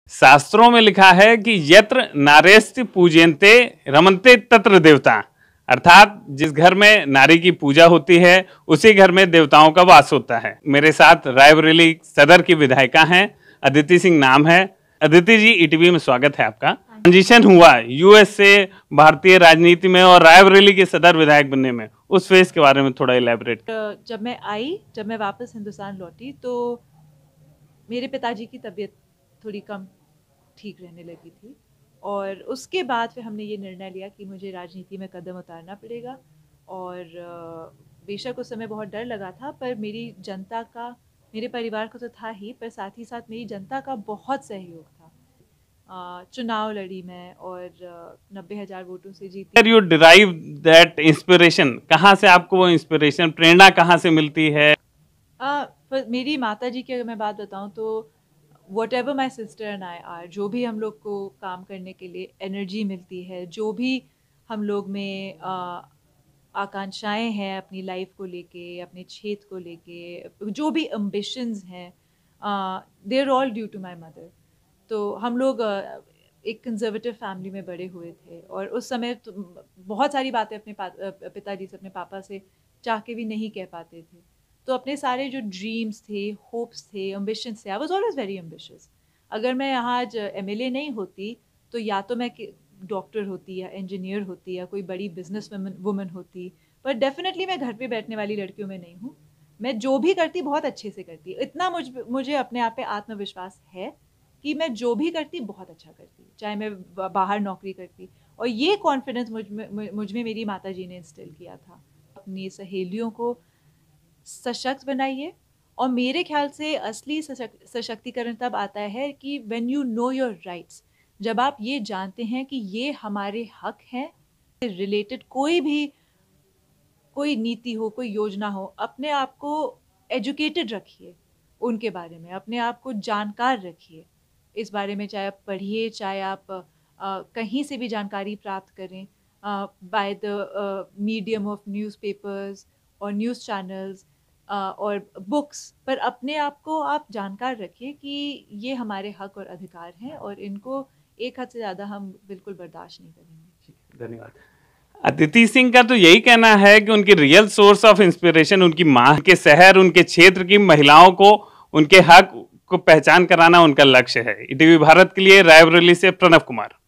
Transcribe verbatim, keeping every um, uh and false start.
शास्त्रों में लिखा है कि यत्र नारेस्ति पूजयन्ते रमन्ते तत्र देवता, अर्थात जिस घर में नारी की पूजा होती है उसी घर में देवताओं का वास होता है। मेरे साथ रायबरेली सदर की विधायिका हैं, अदिति सिंह नाम है। अदिति जी, ईटीवी में स्वागत है आपका। ट्रांजिशन हुआ यूएस से भारतीय राजनीति में और रायबरेली के सदर विधायक बनने में, उस फेज के बारे में थोड़ा इलेबोरेट। जब मैं आई जब मैं वापस हिंदुस्तान लौटी तो मेरे पिताजी की तबीयत थोड़ी कम ठीक रहने लगी थी और उसके बाद फिर हमने ये निर्णय लिया कि मुझे राजनीति में कदम उतारना पड़ेगा। और बेशक उस समय बहुत डर लगा था, पर मेरी जनता का, मेरे परिवार को तो था ही, पर साथ ही साथ मेरी जनता का बहुत सहयोग था। चुनाव लड़ी मैं और नब्बे हजार वोटों से जीती। यू डिराइव दैट इंस्पिरेशन, कहाँ से आपको वो इंस्पिरेशन, प्रेरणा कहाँ से मिलती है? आ, मेरी माता जी की अगर मैं बात बताऊँ तो whatever my sister and I are, जो भी हम लोग को काम करने के लिए एनर्जी मिलती है, जो भी हम लोग में आकांक्षाएं हैं अपनी लाइफ को लेके, अपने क्षेत्र को लेके, जो भी एम्बिशंस हैं, they are all due to my mother. तो हम लोग uh, एक कंजर्वेटिव फैमिली में बड़े हुए थे और उस समय तो बहुत सारी बातें अपने पिताजी से, अपने पापा से चाह के भी नहीं कह पाते थे। तो अपने सारे जो ड्रीम्स थे, होप्स थे, एम्बिशंस थे, I was always very ambitious. अगर मैं यहाँ आज एमएलए नहीं होती तो या तो मैं डॉक्टर होती या इंजीनियर होती या कोई बड़ी बिजनेस वुमन होती, पर डेफिनेटली मैं घर पे बैठने वाली लड़कियों में नहीं हूँ। मैं जो भी करती बहुत अच्छे से करती। इतना मुझ मुझे अपने आप पे आत्मविश्वास है कि मैं जो भी करती बहुत अच्छा करती, चाहे मैं बाहर नौकरी करती। और ये कॉन्फिडेंस मुझ में मुझ में मेरी माता जी ने इंस्टिल किया था। अपनी सहेलियों को सशक्त बनाइए, और मेरे ख्याल से असली सशक्तिकरण तब आता है कि when you know your rights, जब आप ये जानते हैं कि ये हमारे हक हैं। रिलेटेड कोई भी कोई नीति हो, कोई योजना हो, अपने आप को एजुकेटेड रखिए उनके बारे में, अपने आप को जानकार रखिए इस बारे में। चाहे आप पढ़िए, चाहे आप आ, कहीं से भी जानकारी प्राप्त करें, by the medium of newspapers और न्यूज़ चैनल्स और बुक्स, पर अपने आप को आप जानकार रखिए कि ये हमारे हक और अधिकार हैं और इनको एक हद से ज़्यादा हम बिल्कुल बर्दाश्त नहीं करेंगे। धन्यवाद। अदिति सिंह का तो यही कहना है कि उनकी रियल सोर्स ऑफ इंस्पिरेशन उनकी माँ के शहर, उनके क्षेत्र की महिलाओं को उनके हक को पहचान कराना उनका लक्ष्य है। ईटीवी भारत के लिए रायबरेली से प्रणव कुमार।